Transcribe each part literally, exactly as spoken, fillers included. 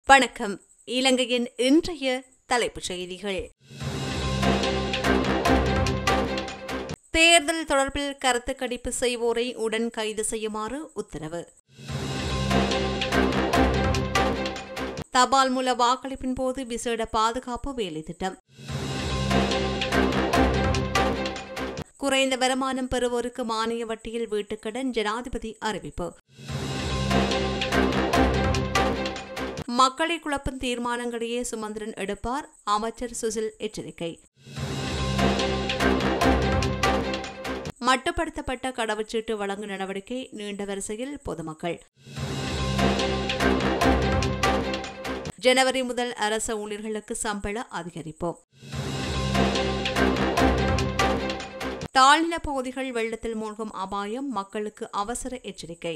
வணக்கம். இலங்கையின் இன்றைய தலைப்புச் செய்திகள். தேர்தல் தொடர்பில் கருத்து கணிப்பு செய்வோரை உடன் கைது செய்யுமாறு உத்தரவு. தபால் மூல வாக்களிப்பின் போது விசேட பாதுகாப்பு வேலை திட்டம். குறைந்த வருமானம் பெறுவோருக்கு மானிய வட்டியில் வீட்டுக்கடன் ஜனாதிபதி அறிவிப்பு. மக்களை குழப்பும் தீர்மானங்களையே சுமந்திரன் எடுப்பார், அமைச்சர் சுசில் எச்சரிக்கை. மட்டுப்படுத்தப்பட்ட கடவுச்சீட்டு வழங்கும் நடவடிக்கை நீண்ட வரிசையில் பொதுமக்கள். ஜனவரி முதல் அரச ஊழியர்களுக்கு சம்பள அதிகரிப்பு. தாழ்நில பகுதிகள் வெள்ளத்தில் மூழ்கும் அபாயம், மக்களுக்கு அவசர எச்சரிக்கை.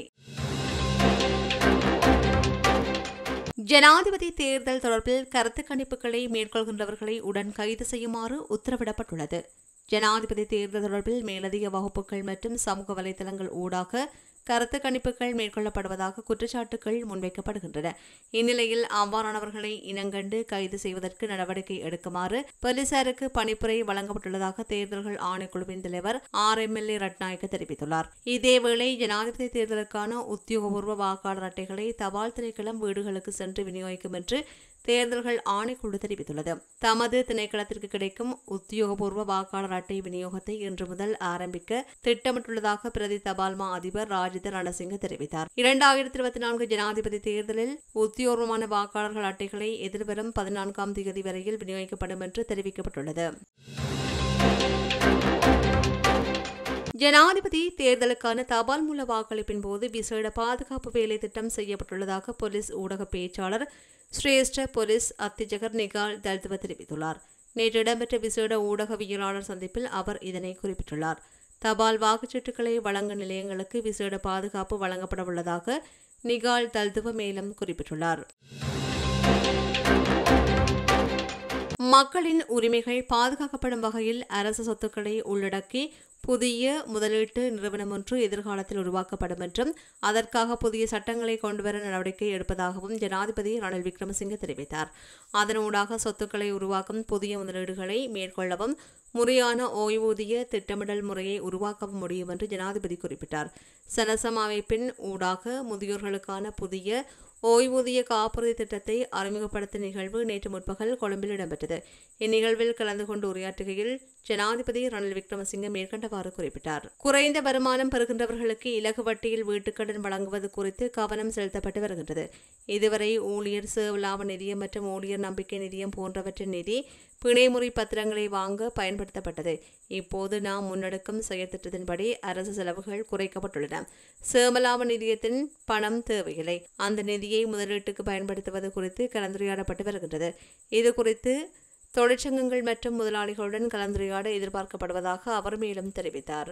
ஜனாதிபதி தேர்தல் தொடர்பில் கருத்து கணிப்புகளை மேற்கொள்கின்றவர்களை உடன் கைது செய்யுமாறு உத்தரவிடப்பட்டுள்ளது. ஜனாதிபதி தேர்தல் தொடர்பில் மேலதிக வகுப்புகள் மற்றும் சமூக வலைதளங்கள் ஊடாக கருத்து கணிப்புகள் மேற்கொள்ளப்படுவதாக குற்றச்சாட்டுகள் முன்வைக்கப்படுகின்றன. இந்நிலையில் அவ்வாறானவர்களை இனங்கண்டு கைது செய்வதற்கு நடவடிக்கை எடுக்குமாறு போலீசாருக்கு பணிப்புரை வழங்கப்பட்டுள்ளதாக தேர்தல்கள் ஆணைக்குழுவின் தலைவர் R M L A Ratnayake தெரிவித்துள்ளார். இதேவேளை ஜனாதிபதி தேர்தலுக்கான உத்தியோகபூர்வ வாக்காளர் அட்டைகளை தபால் திணைக்களம் வீடுகளுக்கு சென்று விநியோகிக்கும் என்று தேர்தல்கள் ஆணைக்குழு தெரிவித்துள்ளது. தமது திணைக்களத்திற்கு கிடைக்கும் உத்தியோகபூர்வ வாக்காளர் அட்டை விநியோகத்தை இன்று முதல் ஆரம்பிக்க திட்டமிட்டுள்ளதாக பிரதி தபால்மா அதிபர் ராஜித ரணசிங்க தெரிவித்தார். இரண்டாயிரத்தி இருபத்தி நான்கு ஜனாதிபதி தேர்தலில் உத்தியோகமான வாக்காளர்கள் அட்டைகளை எதிர்வரும் பதினான்காம் தேதி வரையில் விநியோகிக்கப்படும் என்று தெரிவிக்கப்பட்டுள்ளது. ஜனாதிபதி தேர்தலுக்கான தபால் மூல வாக்களிப்பின் போது விசேட பாதுகாப்பு வேலை திட்டம் செய்யப்பட்டுள்ளதாக போலீஸ் ஊடக பேச்சாளர் சிரேஷ்ட போலீஸ் அத்தியட்சகர் நிகால் தல்துவ தெரிவித்துள்ளார். நேற்று இடம்பெற்ற விசேட ஊடகவியலாளர் சந்திப்பில் அவர் இதனை குறிப்பிட்டுள்ளார். தபால் வாக்குச்சீட்டுகளை வழங்கும் நிலையங்களுக்கு விசேட பாதுகாப்பு வழங்கப்பட உள்ளதாக நிகால் தல்துவ மேலும் குறிப்பிட்டுள்ளார். மக்களின் உரிமைகள் பாதுகாக்கப்படும் வகையில் அரசு சொத்துக்களை உள்ளடக்கி புதிய முதலீட்டு நிறுவனம் ஒன்று எதிர்காலத்தில் உருவாக்கப்படும் என்றும் அதற்காக புதிய சட்டங்களை கொண்டுவர நடவடிக்கை எடுப்பதாகவும் ஜனாதிபதி ரணில் விக்ரமசிங்கே தெரிவித்தார். அதனூடாக சொத்துக்களை உருவாக்கும் புதிய முதலீடுகளை மேற்கொள்ளவும் முறையான ஓய்வூதிய திட்டமிடல் முறையை உருவாக்கவும் முடியும் என்று ஜனாதிபதி குறிப்பிட்டார். சனசம அமைப்பின் ஊடாக முதியோர்களுக்கான புதிய ஓய்வூதிய காப்புறுதி திட்டத்தை அறிமுகப்படுத்தும் நிகழ்வு நேற்று முற்பகல் கொழும்பில் இடம்பெற்றது. இந்நிகழ்வில் கலந்து கொண்டு உரையாற்றுகையில் ஜனாதிபதி ரணில் விக்ரமசிங்கே மேற்கண்டவாறு குறிப்பிட்டார். குறைந்த வருமானம் பெறுகின்றவர்களுக்கு இலகு வட்டியில் வீட்டுக்கடன் வழங்குவது குறித்து கவனம் செலுத்தப்பட்டு வருகின்றது. இதுவரை ஊழியர் சேவலாப நிதியம் மற்றும் ஊழியர் நம்பிக்கை நிதியம் போன்றவற்றின் நிதி பிணைமுறை பத்திரங்களை வாங்க பயன்படுத்தப்பட்டது. இப்போது நாம் முன்னெடுக்கும் செயற்திட்டத்தின்படி அரசு செலவுகள் குறைக்கப்பட்டுள்ளன. சேமலாப நிதியத்தின் பணம் தேவையில்லை. அந்த நிதியை முதலீட்டுக்கு பயன்படுத்துவது குறித்து கலந்துரையாடப்பட்டு வருகின்றது. இது குறித்து தொழிற்சங்கங்கள் மற்றும் முதலாளிகளுடன் கலந்துரையாட எதிர்பார்க்கப்படுவதாக அவர் மேலும் தெரிவித்தார்.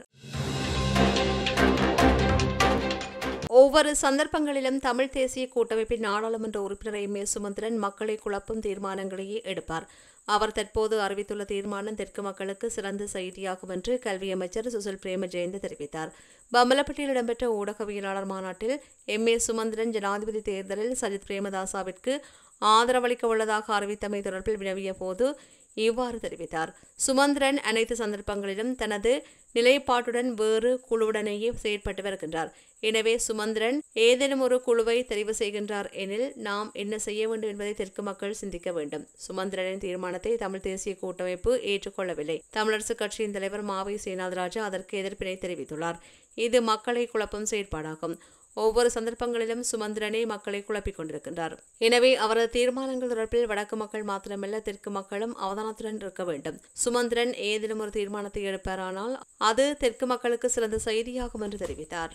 ஒவ்வொரு சந்தர்ப்பங்களிலும் தமிழ் தேசிய கூட்டமைப்பின் நாடாளுமன்ற உறுப்பினர் எம் ஏ சுமந்திரன் மக்களை குழப்பும் தீர்மானங்களையே எடுப்பார். அவர் தற்போது அறிவித்துள்ள தீர்மானம் தெற்கு மக்களுக்கு சிறந்த செய்தியாகும் என்று கல்வி அமைச்சர் சுசில் பிரேம ஜெயந்த தெரிவித்தார். பம்பலப்பட்டியில் இடம்பெற்ற ஊடகவியலாளர் மாநாட்டில் எம் ஏ சுமந்திரன் ஜனாதிபதி தேர்தலில் சஜித் பிரேமதாசவிற்கு ஆதரவளிக்க உள்ளதாக அறிவித்தமை தொடர்பில் வினவிய போது இவ்வாறு தெரிவித்தார். சுமந்திரன் அனைத்து சந்தர்ப்பங்களிலும் தனது நிலைப்பாட்டுடன் வேறு குழுவுடனேயே செயற்பட்டு வருகின்றார். எனவே சுமந்திரன் ஏதேனும் ஒரு குழுவை தெரிவு செய்கின்றார் எனில் நாம் என்ன செய்ய வேண்டும் என்பதை தெற்கு மக்கள் சிந்திக்க வேண்டும். சுமந்திரனின் தீர்மானத்தை தமிழ் தேசிய கூட்டமைப்பு ஏற்றுக்கொள்ளவில்லை. தமிழரசுக் கட்சியின் தலைவர் மாவை சேனாதராஜா அதற்கு எதிர்ப்பினை தெரிவித்துள்ளார். இது மக்களை குழப்பும் செயற்பாடாகும். ஒவ்வொரு சந்தர்ப்பங்களிலும் சுமந்திரனே மக்களை குழப்பிக் கொண்டிருக்கின்றார். எனவே அவரது தீர்மானங்கள் தொடர்பில் வடக்கு மக்கள் மாத்திரமல்ல தெற்கு மக்களும் அவதானத்துடன் இருக்க வேண்டும். சுமந்திரன் ஏதேனும் ஒரு தீர்மானத்தை எடுப்பாரானால் அது தெற்கு மக்களுக்கு சிறந்த செய்தியாகும் என்று தெரிவித்தார்.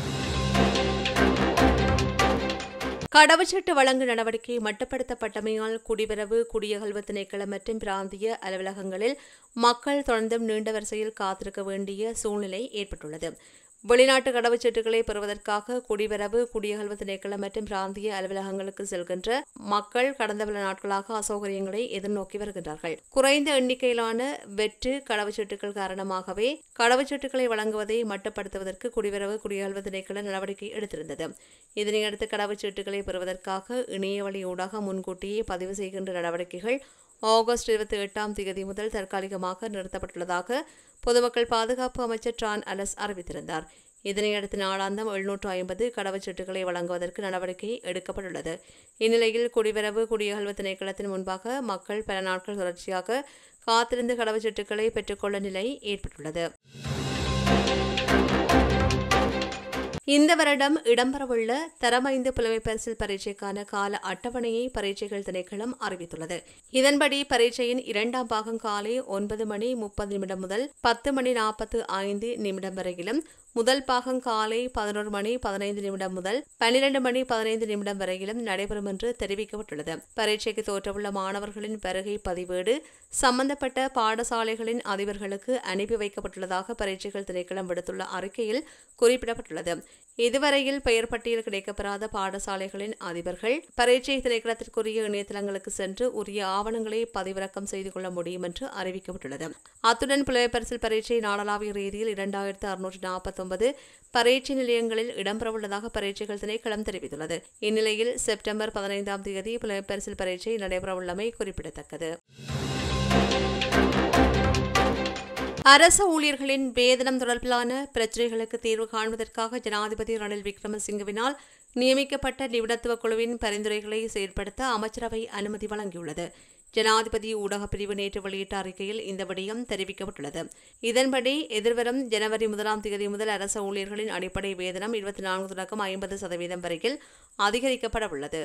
கடவுச்சீட்டு வழங்கு நடவடிக்கை மட்டுப்படுத்தப்பட்டமையால் குடிவரவு குடியகல்வு திணைக்களம் மற்றும் பிராந்திய அலுவலகங்களில் மக்கள் தொடர்ந்தும் நீண்ட வரிசையில் காத்திருக்க வேண்டிய சூழ்நிலை ஏற்பட்டுள்ளது. வெளிநாட்டு கடவுச்சீட்டுகளை பெறுவதற்காக குடிவரவு குடியகல்வு திணைக்களம் மற்றும் பிராந்திய அலுவலகங்களுக்கு செல்கின்ற மக்கள் கடந்த பல நாட்களாக அசௌகரியங்களை எதிர்நோக்கி வருகின்றார்கள். குறைந்த எண்ணிக்கையிலான வெற்று கடவுச்சீட்டுகள் காரணமாகவே கடவுச்சீட்டுகளை வழங்குவதை மட்டுப்படுத்துவதற்கு குடிவரவு குடியகல்வு திணைக்களம் நடவடிக்கை எடுத்திருந்தது. இதனையடுத்து கடவுச்சீட்டுகளை பெறுவதற்காக இணையவழி ஊடாக முன்கூட்டியே பதிவு செய்கின்ற நடவடிக்கைகள் ஆகஸ்ட் இருபத்தி எட்டாம் தேதி முதல் தற்காலிகமாக நிறுத்தப்பட்டுள்ளதாக பொதுமக்கள் பாதுகாப்பு அமைச்சர் ட்ரான் அலஸ் அறிவித்திருந்தார். இதனையடுத்து நாளாந்தம் எழுநூற்று ஐம்பது கடவுச்சீட்டுகளை வழங்குவதற்கு நடவடிக்கை எடுக்கப்பட்டுள்ளது. இந்நிலையில் குடிவரவு குடியகல்வு திணைக்களத்தின் முன்பாக மக்கள் பல நாட்கள் தொடர்ச்சியாக காத்திருந்து கடவுச்சீட்டுகளை பெற்றுக்கொள்ள நிலை ஏற்பட்டுள்ளது. இந்த வருடம் இடம்பெறவுள்ள தரமைந்து புலமை பரிசில் பரீட்சைக்கான கால அட்டவணையை பரீட்சைகள் திணைக்களம் அறிவித்துள்ளது. இதன்படி பரீட்சையின் இரண்டாம் பாகம் காலை ஒன்பது மணி முப்பது நிமிடம் முதல் பத்து மணி நாற்பத்து ஐந்து நிமிடம் வரையிலும், முதல் பாகம் காலை பதினோரு மணி பதினைந்து நிமிடம் முதல் பன்னிரண்டு மணி பதினைந்து நிமிடம் வரையிலும் நடைபெறும் என்று தெரிவிக்கப்பட்டுள்ளது. பரீட்சைக்கு தோற்றவுள்ள மாணவர்களின் வருகை பதிவேடு சம்பந்தப்பட்ட பாடசாலைகளின் அதிபர்களுக்கு அனுப்பி வைக்கப்பட்டுள்ளதாக பரீட்சைகள் திணைக்களம் விடுத்துள்ள அறிக்கையில் குறிப்பிடப்பட்டுள்ளது. இதுவரையில் பெயர் பட்டியல் கிடைக்கப்பெறாத பாடசாலைகளின் அதிபர்கள் பரீட்சை திணைக்களத்திற்குரிய இணையதளங்களுக்கு சென்று உரிய ஆவணங்களை பதிவிறக்கம் செய்து கொள்ள முடியும் என்று அறிவிக்கப்பட்டுள்ளது. அத்துடன் புலமை பரிசில் பரீட்சை நாடளாவிய ரீதியில் இரண்டாயிரத்து அறுநூற்று நாற்பத்தி ஒன்பது பரீட்சை நிலையங்களில் இடம்பெறவுள்ளதாக பரீட்சைகள் திணைக்களம் தெரிவித்துள்ளது. இந்நிலையில் செப்டம்பர் பதினைந்தாம் தேதி புலமை பரிசில் பரீட்சை நடைபெறவுள்ளமை குறிப்பிடத்தக்கது. அரசு ஊழியர்களின் வேதனம் தொடர்பிலான பிரச்சினைகளுக்கு தீர்வு காண்பதற்காக ஜனாதிபதி ரணில் விக்ரமசிங்கவினால் நியமிக்கப்பட்ட நிபுணத்துவ குழுவின் பரிந்துரைகளை செயற்படுத்த அமைச்சரவை அனுமதி வழங்கியுள்ளது. ஜனாதிபதி ஊடகப் பிரிவு நேற்று வெளியிட்ட அறிக்கையில் இந்த விடயம் தெரிவிக்கப்பட்டுள்ளது. இதன்படி எதிர்வரும் ஜனவரி முதலாம் தேதி முதல் அரசு ஊழியர்களின் அடிப்படை வேதனம் இருபத்தி நான்கு தொடக்கம் ஐம்பது சதவீதம் வரையில் அதிகரிக்கப்பட உள்ளது.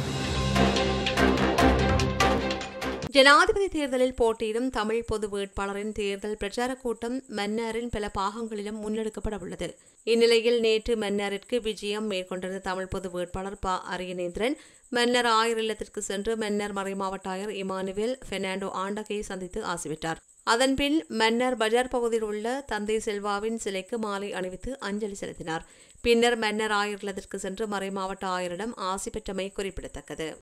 ஜனாதிபதி தேர்தலில் போட்டியிடும் தமிழ் பொது வேட்பாளரின் தேர்தல் பிரச்சாரக் கூட்டம் மன்னாரின் பல பாகங்களிலும் முன்னெடுக்கப்பட உள்ளது. இந்நிலையில் நேற்று மன்னாரிற்கு விஜயம் மேற்கொண்டிருந்த தமிழ் பொது வேட்பாளர் ப அரியநேந்திரன் மன்னர் ஆயர் இல்லத்திற்கு சென்று மன்னர் மறைமாவட்ட ஆயர் இமானுவேல் பெர்னாண்டோ ஆண்டகையை சந்தித்து ஆசிவிட்டார். அதன்பின் மன்னர் பஜார் பகுதியில் உள்ள தந்தை செல்வாவின் சிலைக்கு மாலை அணிவித்து அஞ்சலி செலுத்தினார். பின்னர் மன்னர் ஆயர் இல்லத்திற்கு சென்று மறைமாவட்ட ஆயரிடம் ஆசி பெற்றமை குறிப்பிடத்தக்கது.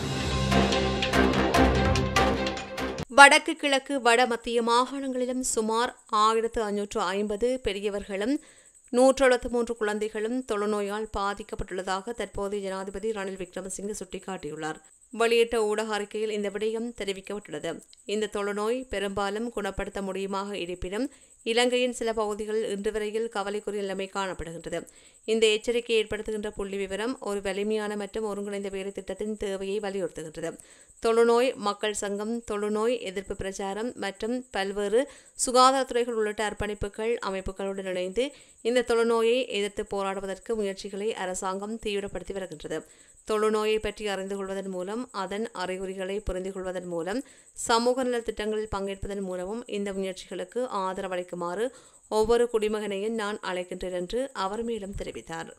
வடக்கு கிழக்கு வட மத்திய மாகாணங்களிலும் சுமார் ஆயிரத்து ஐநூற்று ஐம்பது பெரியவர்களும் நூற்று எழுபத்தி மூன்று குழந்தைகளும் தொழுநோயால் பாதிக்கப்பட்டுள்ளதாக தற்போதைய ஜனாதிபதி ரணில் விக்ரமசிங்கே சுட்டிக்காட்டியுள்ளார். வெளியிட்ட ஊடக அறிக்கையில் இந்த விடயம் தெரிவிக்கப்பட்டுள்ளது. இந்த தொழுநோய் பெரும்பாலும் குணப்படுத்த முடியுமாக இருப்பினும் இலங்கையின் சில பகுதிகளில் இன்று வரையில் கவலைக்குரிய நிலைமை காணப்படுகின்றது. இந்த எச்சரிக்கை ஏற்படுத்துகின்ற புள்ளி விவரம் ஒரு வலிமையான மற்றும் ஒருங்கிணைந்த வேலை திட்டத்தின் தேவையை வலியுறுத்துகின்றது. தொழுநோய் மக்கள் சங்கம், தொழுநோய் எதிர்ப்பு பிரச்சாரம் மற்றும் பல்வேறு சுகாதாரத்துறைகள் உள்ளிட்ட அர்ப்பணிப்புகள் அமைப்புகளுடன் இணைந்து இந்த தொழுநோயை எதிர்த்து போராடுவதற்கு முயற்சிகளை அரசாங்கம் தீவிரப்படுத்தி வருகின்றது. தொழுநோயை பற்றி அறிந்து கொள்வதன் மூலம், அதன் அறிகுறிகளை புரிந்து கொள்வதன் மூலம், சமூக நல திட்டங்களில் பங்கேற்பதன் மூலமும் இந்த முயற்சிகளுக்கு ஆதரவளிக்குமாறு ஒவ்வொரு குடிமகனையும் நான் அழைக்கின்றேன் என்று அவர் மேலும் தெரிவித்தார்.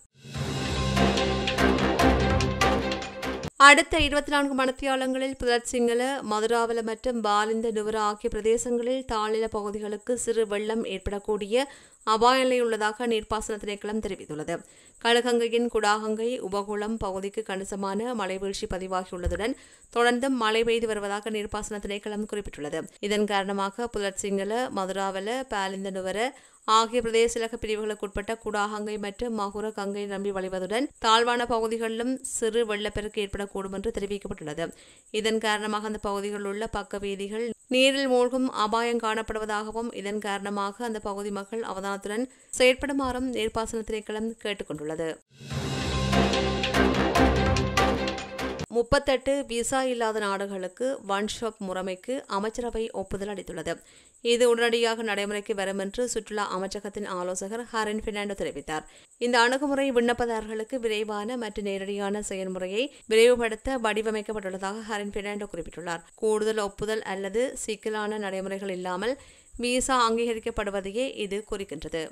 அடுத்த இருபத்தி நான்கு மணித்தியாலங்களில் புலத் சிங்கள, மதுராவல மற்றும் பாலிந்த நுவர ஆகிய பிரதேசங்களில் தாழ்நில பகுதிகளுக்கு சிறு வெள்ளம் ஏற்படக்கூடிய அபாய நிலை உள்ளதாக நீர்ப்பாசன திணைக்களம் தெரிவித்துள்ளது. களுகங்கையின் குடாகங்கை உபகுளம் பகுதிக்கு கணிசமான மழை வீழ்ச்சி பதிவாகியுள்ளதுடன் தொடர்ந்தும் மழை பெய்து வருவதாக நீர்ப்பாசன திணைக்களம் குறிப்பிட்டுள்ளது. இதன் காரணமாக புலத் சிங்கள, மதுராவல, பாலிந்த நுவர ஆகிய பிரதேச பிரிவுகளுக்குட்பட்ட குடாகங்கை மற்றும் மகுர கங்கை நம்பி வழிவதுடன் தாழ்வான பகுதிகளிலும் சிறு வெள்ளப்பெருக்கு ஏற்படக்கூடும் என்று தெரிவிக்கப்பட்டுள்ளது. இதன் காரணமாக அந்த பகுதிகளில் உள்ள பக்க வீதிகள் நீரில் மூழ்கும் அபாயம் காணப்படுவதாகவும் இதன் காரணமாக அந்த பகுதி மக்கள் அவதானத்துடன் செயற்படுமாறும் நீர்ப்பாசன திணைக்களம் கேட்டுக் கொண்டுள்ளது. முப்பத்தெட்டு விசா இல்லாத நாடுகளுக்கு ஒன் ஷாப் முறைமைக்கு அமைச்சரவை ஒப்புதல் அளித்துள்ளது. இது உடனடியாக நடைமுறைக்கு வரும் என்று சுற்றுலா அமைச்சகத்தின் ஆலோசகர் ஹரின் பெர்னாண்டோ தெரிவித்தார். இந்த அணுகுமுறை விண்ணப்பதாரர்களுக்கு விரைவான மற்றும் நேரடியான செயல்முறையை விரைவுபடுத்த வடிவமைக்கப்பட்டுள்ளதாக ஹரின் பெர்னாண்டோ குறிப்பிட்டுள்ளார். கூடுதல் ஒப்புதல் அல்லது சிக்கலான நடைமுறைகள் இல்லாமல் விசா அங்கீகரிக்கப்படுவதையே இது குறிக்கின்றது.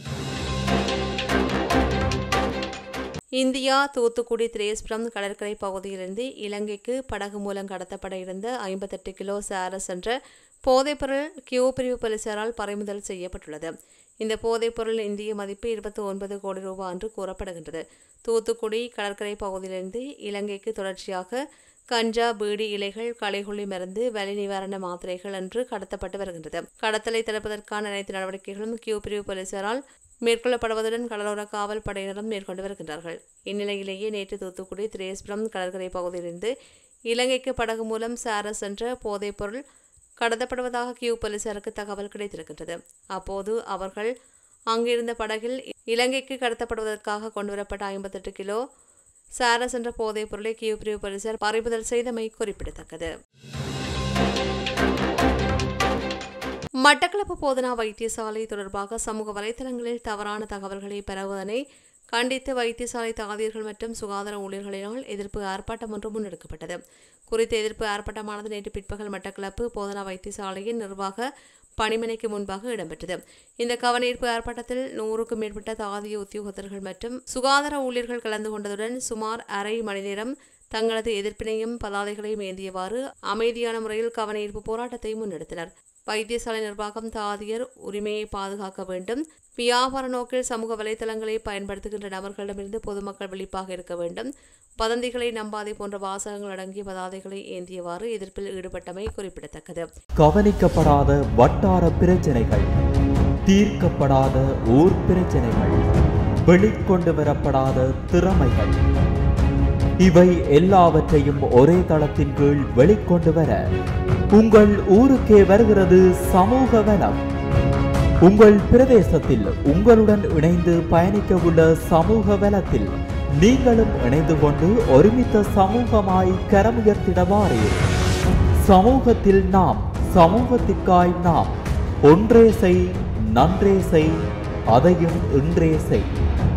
இந்தியா தூத்துக்குடி திரேஸ்புரம் கடற்கரை பகுதியிலிருந்து இலங்கைக்கு படகு மூலம் கடத்தப்பட இருந்த ஐம்பத்தெட்டு கிலோ சாரஸ் என்ற போதைப்பொருள் கியூ பிரிவு போலீசாரால் பறிமுதல் செய்யப்பட்டுள்ளது. இந்த போதைப் பொருள் இந்திய மதிப்பு இருபத்தி ஒன்பது கோடி ரூபாய் என்று கூறப்படுகின்றது. தூத்துக்குடி கடற்கரை பகுதியிலிருந்து இலங்கைக்கு தொடர்ச்சியாக கஞ்சா, பீடி இலைகள், களைகொல்லி மருந்து, வலி நிவாரண மாத்திரைகள் என்று கடத்தப்பட்டு வருகின்றது. கடத்தலை தடுப்பதற்கான அனைத்து நடவடிக்கைகளும் கியூ பிரிவு போலீசாரால் மேற்கொள்ளப்படுவதுடன் கடலோர காவல் படையினரும் மேற்கொண்டு வருகின்றார்கள். இந்நிலையிலேயே நேற்று தூத்துக்குடி திரேஸ்புரம் கடற்கரை பகுதியிலிருந்து இலங்கைக்கு படகு மூலம் சாரஸ் என்ற போதைப் பொருள் கடத்தப்படுவதாக கியூ போலீசாருக்கு தகவல் கிடைத்திருக்கின்றது. அப்போது அவர்கள் அங்கிருந்த படகில் இலங்கைக்கு கடத்தப்படுவதற்காக கொண்டுவரப்பட்ட ஐம்பத்தி எட்டு கிலோ சாரஸ் என்ற போதைப் பொருளை கியூ பிரிவு போலீசார் பறிமுதல் செய்தமை குறிப்பிடத்தக்கது. மட்டக்களப்பு போதனா வைத்தியசாலை தொடர்பாக சமூக வலைதளங்களில் தவறான தகவல்களை பரவுவதனை கண்டித்து வைத்தியசாலை தாதியர்கள் மற்றும் சுகாதார ஊழியர்களினால் எதிர்ப்பு ஆர்ப்பாட்டம் ஒன்று முன்னெடுக்கப்பட்டது. குறித்த எதிர்ப்பு ஆர்ப்பாட்டமானது நேற்று பிற்பகல் மட்டக்களப்பு போதனா வைத்தியசாலையின் நிர்வாக பணிமனைக்கு முன்பாக இடம்பெற்றது. இந்த கவனஈர்ப்பு ஆர்ப்பாட்டத்தில் நூறுக்கும் மேற்பட்ட தாதிய உத்தியோகத்தர்கள் மற்றும் சுகாதார ஊழியர்கள் கலந்து கொண்டதுடன் சுமார் அரை மணி நேரம் தங்களது எதிர்ப்பினையும் பதாதைகளையும் ஏந்தியவாறு அமைதியான முறையில் கவனஈர்ப்பு போராட்டத்தை முன்னெடுத்தனர். வைத்தியசாலை நிர்வாகம் தாதியர் உரிமையை பாதுகாக்க வேண்டும், வியாபார நோக்கில் சமூக வலைதளங்களை பயன்படுத்துகின்ற நபர்களிடமிருந்து பொதுமக்கள் விழிப்பாக இருக்க வேண்டும், வதந்திகளை நம்பாதே போன்ற வாசகங்கள் அடங்கிய பதாதைகளை ஏந்தியவாறு எதிர்ப்பில் ஈடுபட்டமை குறிப்பிடத்தக்கது. கவனிக்கப்படாத வட்டார பிரச்சனைகள், தீர்க்கப்படாத ஊர் பிரச்சனைகள், வெளிக்கொண்டு வரப்படாத திறமைகள், இவை எல்லாவற்றையும் ஒரே தளத்தின் கீழ் வெளிக்கொண்டு வர உங்கள் ஊருக்கே வருகிறது சமூக வனம். உங்கள் பிரதேசத்தில் உங்களுடன் இணைந்து பயணிக்க உள்ள சமூக வனத்தில் நீங்களும் இணைந்து கொண்டு ஒருமித்த சமூகமாய் கரமுயர்த்திடவாரே. சமூகத்தில் நாம், சமூகத்திற்காய் நாம். ஒன்றே செய், நன்றே செய், அதையும் இன்றே செய்.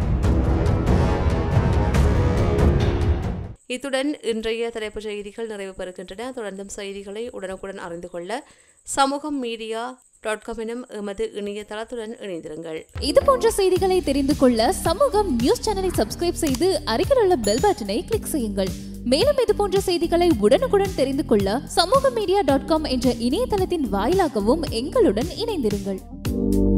இத்துடன் இன்றைய தலைப்புச் செய்திகள் நிறைவு பெறுகின்றன. தொடர்ந்தும் செய்திகளை உடனுக்குடன் அறிந்து கொள்ள சமூகம் மீடியா டாட் காம் எனும் எமது இணையதளத்துடன் இணைந்திருங்கள். இது போன்ற செய்திகளை தெரிந்து கொள்ள சமூகம் நியூஸ் சேனலை சப்ஸ்கிரைப் செய்து அருகில் உள்ள பெல் பட்டனை கிளிக் செய்யுங்கள். மேலும் இது போன்ற செய்திகளை உடனுக்குடன் தெரிந்து கொள்ள சமூக மீடியா டாட் காம் என்ற இணையதளத்தின் வாயிலாகவும் எங்களுடன் இணைந்திருங்கள்.